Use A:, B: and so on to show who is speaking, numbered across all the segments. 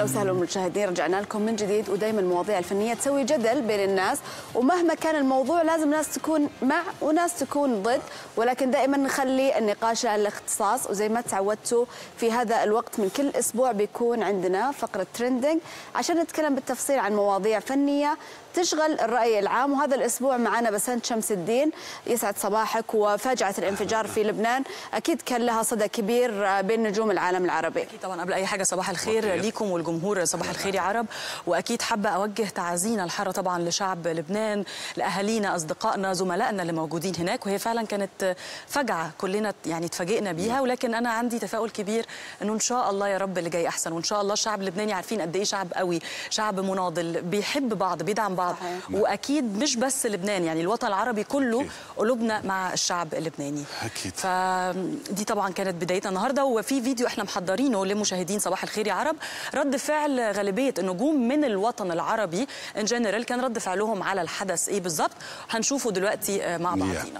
A: وسهلا بالمشاهدين، رجعنا لكم من جديد. ودائما المواضيع الفنيه تسوي جدل بين الناس، ومهما كان الموضوع لازم ناس تكون مع وناس تكون ضد، ولكن دائما نخلي النقاش على الاختصاص. وزي ما تعودتوا في هذا الوقت من كل اسبوع بيكون عندنا فقره ترندنج عشان نتكلم بالتفصيل عن مواضيع فنيه تشغل الرأي العام. وهذا الأسبوع معنا بسنت شمس الدين. يسعد صباحك. وفاجعة الانفجار في لبنان أكيد كان لها صدى كبير بين نجوم العالم العربي.
B: أكيد طبعا. قبل أي حاجة صباح الخير ليكم والجمهور، صباح الخير يا عرب. وأكيد حابة أوجه تعازينا الحارة طبعا لشعب لبنان، لأهالينا، أصدقائنا، زملائنا اللي موجودين هناك. وهي فعلا كانت فجعة كلنا يعني اتفاجئنا بيها، ولكن أنا عندي تفاؤل كبير إنه إن شاء الله يا رب اللي جاي أحسن. وإن شاء الله الشعب اللبناني عارفين قد إيه شعب قوي، شعب مناضل، بيحب بعض، بيدعم بعض. واكيد مش بس لبنان، يعني الوطن العربي كله أكيد. قلوبنا مع الشعب اللبناني اكيد. فدي طبعا كانت بدايتنا النهارده. وفي فيديو احنا محضرينه لمشاهدين صباح الخير يا عرب، رد فعل غالبيه النجوم من الوطن العربي ان جنرال، كان رد فعلهم على الحدث ايه بالظبط هنشوفه دلوقتي مع بعضينا.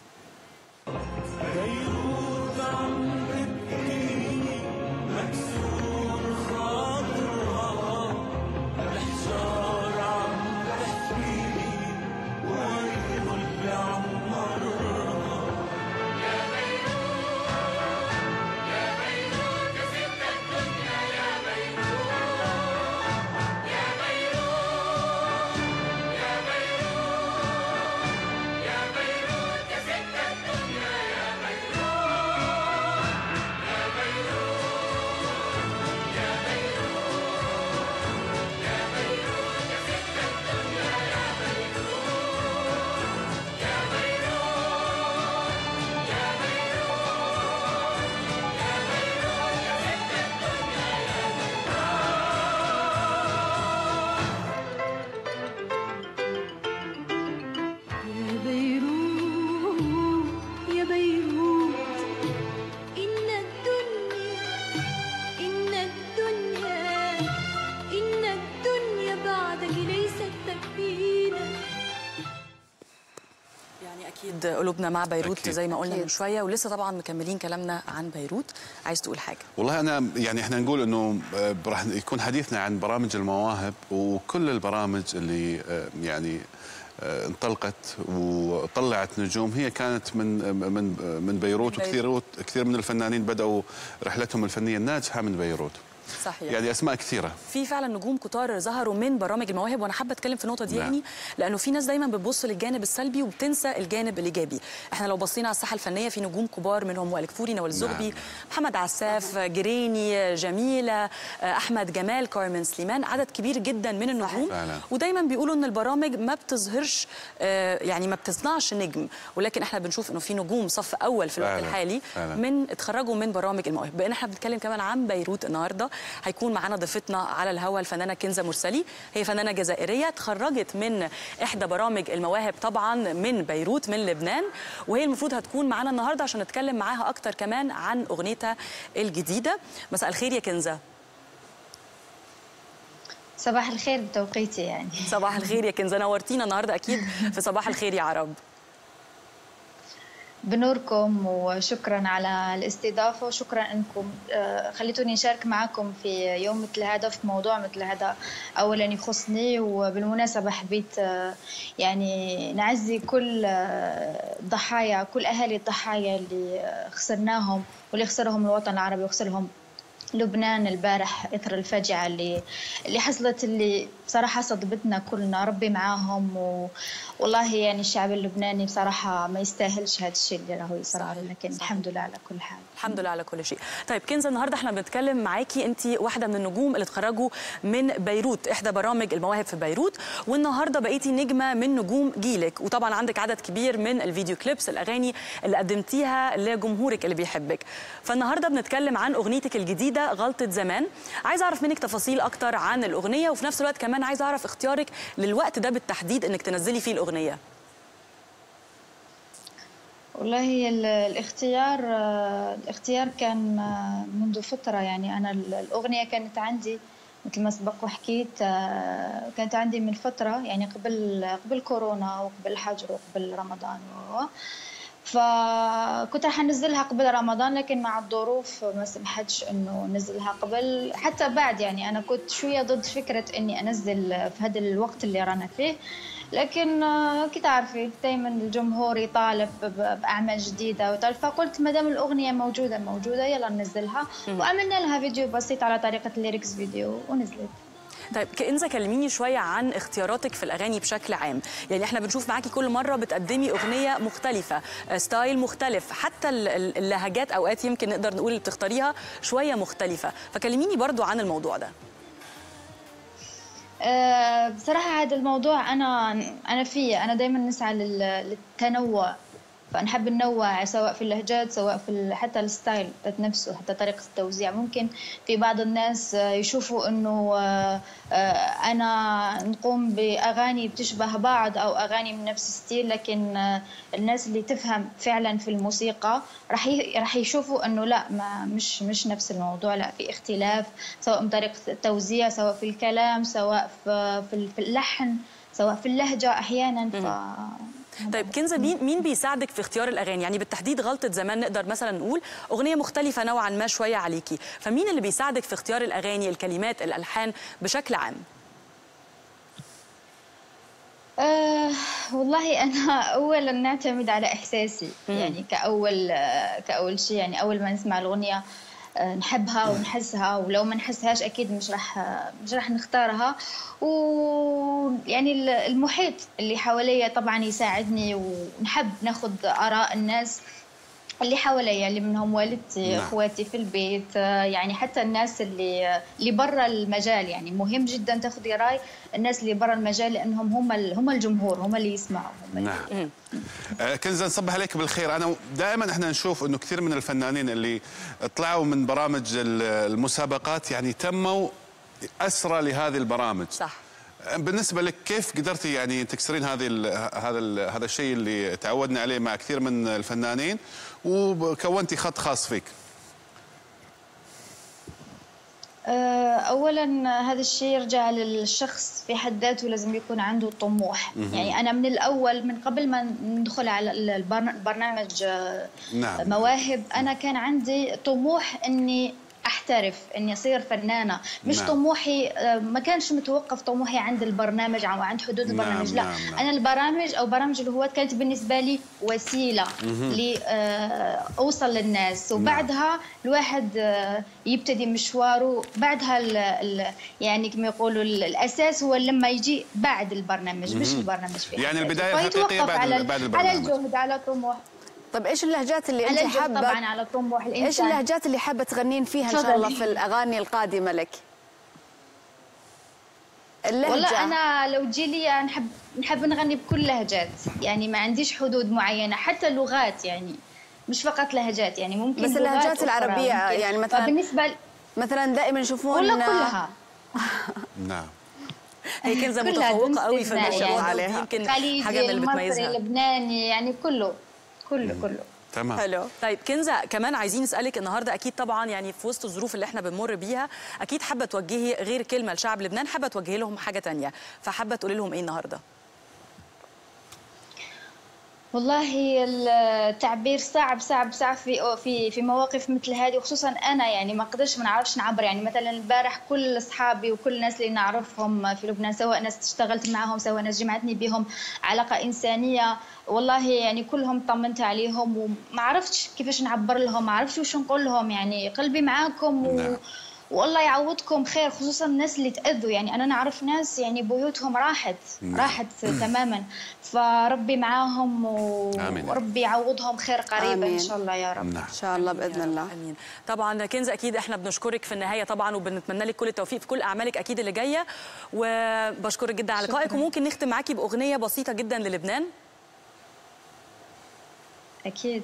B: أكيد قلوبنا مع بيروت أكيد. زي ما قلنا من شوية، ولسه طبعا مكملين كلامنا عن بيروت. عايز تقول حاجة؟
C: والله أنا يعني إحنا نقول إنه راح يكون حديثنا عن برامج المواهب، وكل البرامج اللي يعني انطلقت وطلعت نجوم هي كانت من بيروت. وكثير من الفنانين بدأوا رحلتهم الفنية الناجحة من بيروت.
B: صحيح.
C: يعني اسماء كثيره،
B: في فعلا نجوم كتار ظهروا من برامج المواهب. وانا حابه اتكلم في النقطه دي يعني لانه في ناس دايما بتبص للجانب السلبي وبتنسى الجانب الايجابي. احنا لو بصينا على الساحه الفنيه في نجوم كبار منهم وائل كفوري، نوال الزغبي، محمد عساف، جريني، جميله، احمد جمال، كارمن سليمان، عدد كبير جدا من النجوم. ودايما بيقولوا ان البرامج ما بتظهرش يعني ما بتصنعش نجم، ولكن احنا بنشوف انه في نجوم صف اول في الوقت الحالي من اتخرجوا من برامج المواهب. بقينا احنا بنتكلم كمان عن بيروت النهارده. هيكون معانا ضيفتنا على الهواء الفنانه كنزة مرسلي. هي فنانه جزائريه تخرجت من احدى برامج المواهب طبعا من بيروت من لبنان، وهي المفروض هتكون معانا النهارده عشان نتكلم معاها اكتر كمان عن اغنيتها الجديده. مساء الخير يا كنزة.
D: صباح الخير بتوقيتي يعني.
B: صباح الخير يا كنزة، نورتينا النهارده اكيد في صباح الخير يا عرب.
D: بنوركم وشكرا على الاستضافه، وشكرا انكم خليتوني نشارك معكم في يوم مثل هذا، في موضوع مثل هذا اولا يخصني. وبالمناسبه حبيت يعني نعزي كل ضحايا، كل اهالي الضحايا اللي خسرناهم واللي خسرهم الوطن العربي وخسرهم لبنان البارح اثر الفاجعه اللي حصلت، اللي بصراحه صدمتنا كلنا. ربي معاهم. والله يعني الشعب اللبناني بصراحه ما يستاهلش هذا الشيء اللي راهو يصير، لكن الحمد لله على كل حال.
B: الحمد لله على كل شيء. طيب كنزة، النهارده احنا بنتكلم معاكي، انت واحده من النجوم اللي اتخرجوا من بيروت، احدى برامج المواهب في بيروت، والنهارده بقيتي نجمه من نجوم جيلك. وطبعا عندك عدد كبير من الفيديو كليبس، الاغاني اللي قدمتيها لجمهورك اللي بيحبك. فالنهارده بنتكلم عن اغنيتك الجديده غلطة زمان. عايز اعرف منك تفاصيل اكتر عن الاغنيه، وفي نفس الوقت كمان عايز اعرف اختيارك للوقت ده بالتحديد انك تنزلي فيه الاغنيه.
D: والله الاختيار كان منذ فتره. يعني انا الاغنيه كانت عندي مثل ما سبق وحكيت، كانت عندي من فتره، يعني قبل كورونا وقبل الحجر وقبل رمضان. فكنت رح انزلها قبل رمضان، لكن مع الظروف ما سمحتش انه انزلها قبل، حتى بعد يعني انا كنت شويه ضد فكره اني انزل في هذا الوقت اللي رانا فيه، لكن كي تعرفي دائما الجمهور يطالب باعمال جديده فقلت ما دام الاغنيه موجوده يلا ننزلها، وعملنا لها فيديو بسيط على طريقه الليركس فيديو ونزلت.
B: طيب كنزة كلميني شوية عن اختياراتك في الأغاني بشكل عام. يعني احنا بنشوف معاكي كل مرة بتقدمي أغنية مختلفة، ستايل مختلف، حتى اللهجات أوقات يمكن نقدر نقول اللي بتختاريها شوية مختلفة، فكلميني برضو عن الموضوع ده.
D: بصراحة هذا الموضوع أنا دايما نسعى للتنوع، فنحب ننوع سواء في اللهجات سواء في حتى الستايل نفسه، حتى طريقة التوزيع. ممكن في بعض الناس يشوفوا إنه أنا نقوم بأغاني بتشبه بعض أو أغاني من نفس الستيل، لكن الناس اللي تفهم فعلا في الموسيقى راح يشوفوا إنه لا، ما مش نفس الموضوع، لا في اختلاف سواء من طريقة التوزيع سواء في الكلام سواء في اللحن سواء في اللهجة أحيانا.
B: طيب كنزة، مين بيساعدك في اختيار الأغاني؟ يعني بالتحديد غلطة زمان نقدر مثلا نقول أغنية مختلفة نوعا ما شوية عليكي، فمين اللي بيساعدك في اختيار الأغاني، الكلمات، الألحان بشكل عام؟
D: والله أنا أولا نعتمد على إحساسي، يعني كأول شيء، يعني أول ما نسمع الأغنية نحبها ونحسها، ولو ما نحسهاش أكيد مش راح نختارها. ويعني المحيط اللي حواليا طبعا يساعدني، ونحب ناخذ آراء الناس اللي حواليا، اللي منهم والدتي، اخواتي في البيت، يعني حتى الناس اللي برا المجال. يعني مهم جدا تاخذي راي الناس اللي برا المجال، لانهم هم الجمهور، هم اللي يسمعوا.
C: نعم. كنزة، نصبح عليك بالخير. انا دائما احنا نشوف انه كثير من الفنانين اللي طلعوا من برامج المسابقات يعني تموا اسرى لهذه البرامج.
B: صح.
C: بالنسبة لك كيف قدرتي يعني تكسرين هذا الشيء اللي تعودنا عليه مع كثير من الفنانين وكونتي خط خاص فيك؟
D: أولا هذا الشيء يرجع للشخص في حد ذاته، لازم يكون عنده طموح. يعني أنا من الأول، من قبل ما ندخل على البرنامج مواهب، أنا كان عندي طموح أني أحترف، إني أصير فنانة. مش طموحي ما كانش متوقف طموحي عند البرنامج أو عند حدود البرنامج. لا، أنا البرامج أو برامج الهواة كانت بالنسبة لي وسيلة لأوصل للناس، وبعدها الواحد يبتدي مشواره. بعدها يعني كما يقولوا الأساس هو لما يجي بعد البرنامج، مش البرنامج فيه.
C: يعني البداية الحقيقية بعد البرنامج.
D: على الجهد، على الطموح.
A: طيب ايش اللهجات اللي انت حابه؟
D: طبعا على طموح الانسان.
A: ايش اللهجات اللي حابه تغنين فيها ان شاء الله في الاغاني القادمه لك؟ اللهجه،
D: والله انا لو تجي لي نحب نغني بكل لهجات، يعني ما عنديش حدود معينه، حتى اللغات، يعني مش فقط لهجات، يعني ممكن
A: بس اللهجات العربيه يعني مثلا دائما يشوفون
D: كلها.
C: نعم.
B: هي كنزة متفوقه قوي في الموضوع عليها، يمكن حاجه من اللي بتميزها.
D: مصري، لبناني، يعني كله.
C: تمام.
B: حلو. طيب كنزة، كمان عايزين نسألك النهارده، اكيد طبعا يعني في وسط الظروف اللي احنا بنمر بيها، اكيد حابه توجهي غير كلمه لشعب لبنان، حابه توجهي لهم حاجه ثانيه، فحابه تقولي لهم ايه النهارده؟
D: والله التعبير صعب في مواقف مثل هذه، وخصوصا انا يعني ما نعرفش نعبر. يعني مثلا البارح كل اصحابي وكل الناس اللي نعرفهم في لبنان، سواء ناس اشتغلت معهم سواء ناس جمعتني بهم علاقه انسانيه، والله يعني كلهم طمنت عليهم وما عرفتش كيفاش نعبر لهم، ما عرفتش وش نقول لهم. يعني قلبي معاكم والله يعوضكم خير، خصوصا الناس اللي تأذوا. يعني أنا نعرف ناس يعني بيوتهم راحت تماما، فربي معاهم وربي يعوضهم خير قريبا إن شاء الله يا رب.
A: إن شاء الله بإذن الله.
B: آمين. طبعا كنزة، أكيد إحنا بنشكرك في النهاية طبعا، وبنتمنى لك كل التوفيق في كل أعمالك أكيد اللي جاية، وبشكرك جدا على لقائك. وممكن نختم معاكي بأغنية بسيطة جدا للبنان؟
D: أكيد.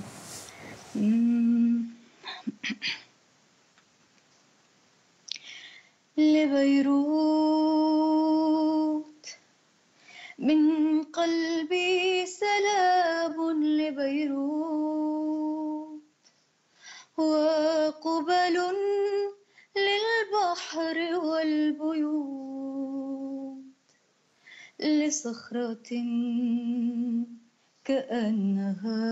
D: لبيروت من قلبي سلام، لبيروت وقبل للبحر والبيوت، لصخرة كأنها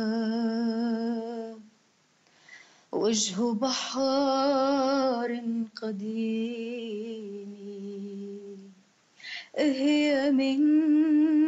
D: وجه بحار قديم، هي من